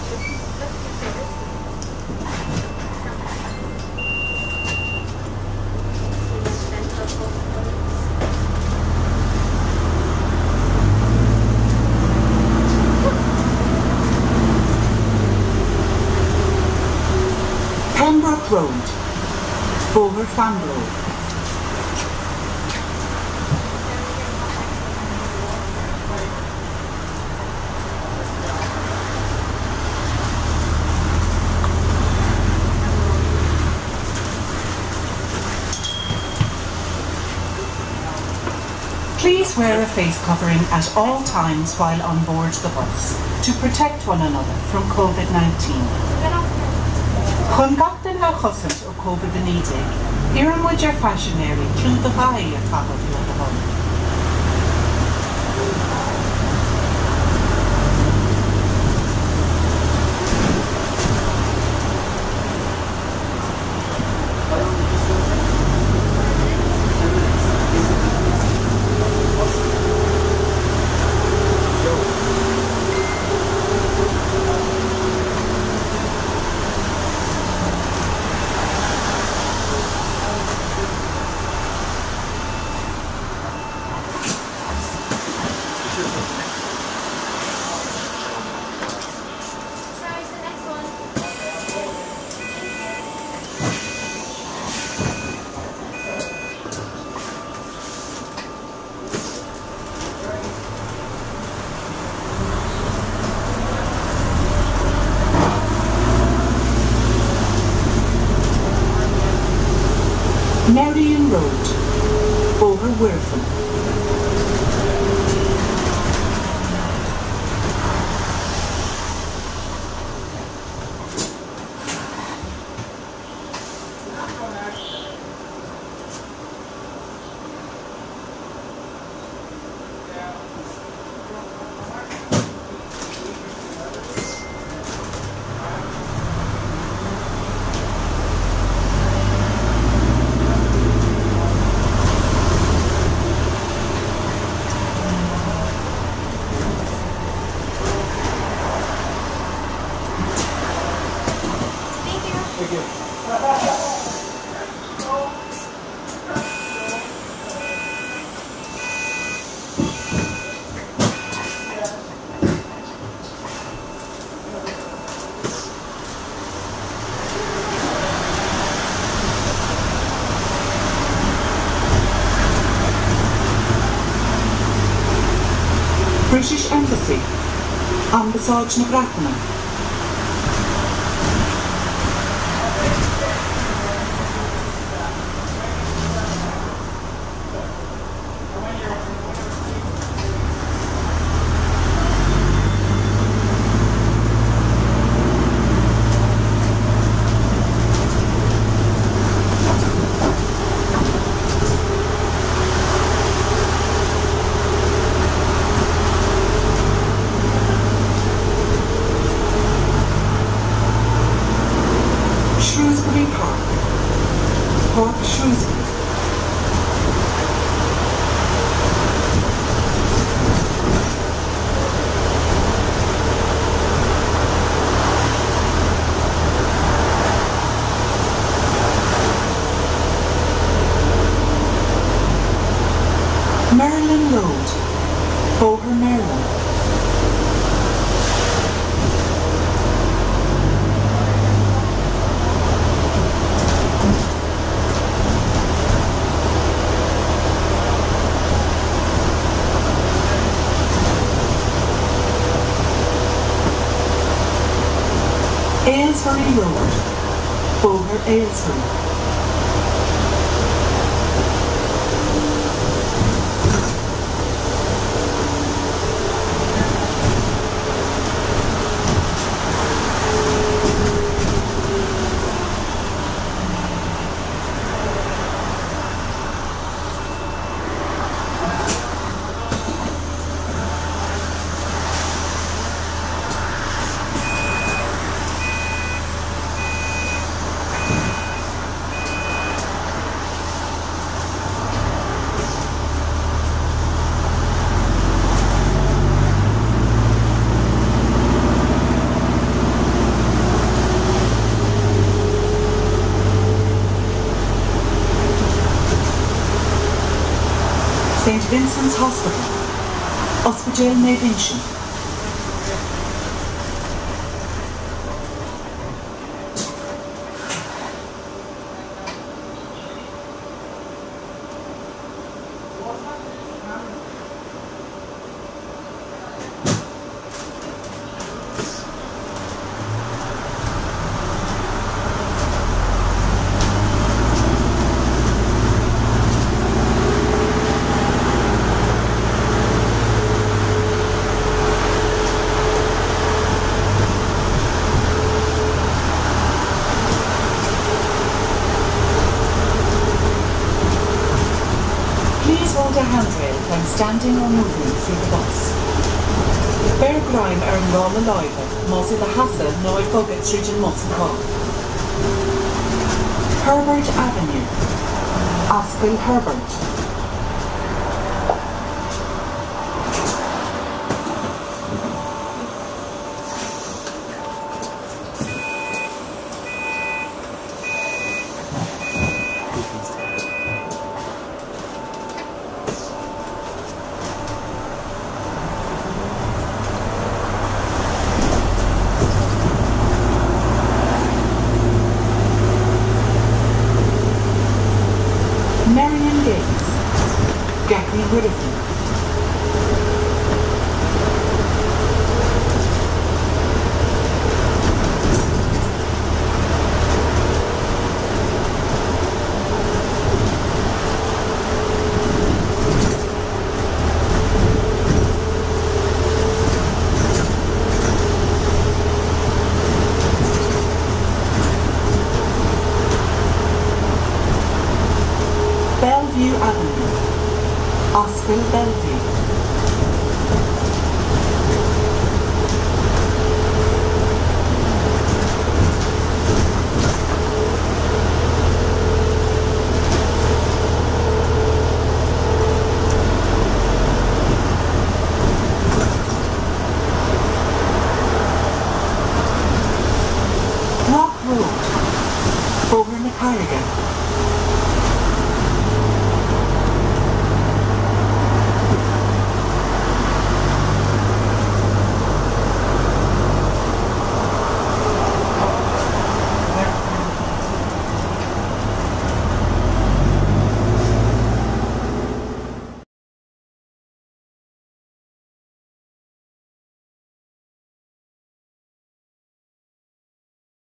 Pembroke Road, Bowler Famlow. Please wear a face covering at all times while on board the bus to protect one another from COVID-19. Chun gachtain le chosint ó COVID-19, iarm muid ar fashionéirí clúd a bhaid a tabhad le a bhaid. Marion Road, Bowler Werfen. British Embassy, Ambassade na Gracana. Shrewsbury Park, Port Shrewsbury. Maryland Road, Bowler, Maryland. Aylesbury Road, Bowler, Aylesbury. St Vincent's Hospital, Ospedale na Vinci. Please hold a handrail when standing or moving through the bus. Bear grime ar an rála láimhe, más I le hasa nó I bogad tríd an mus cá. Herbert Avenue, Oscail Herbert. Marion Gates, Gaffney Griffin. Bellevue Avenue, Oscail Bellevue. Rock Road, Bóthar na Carriga.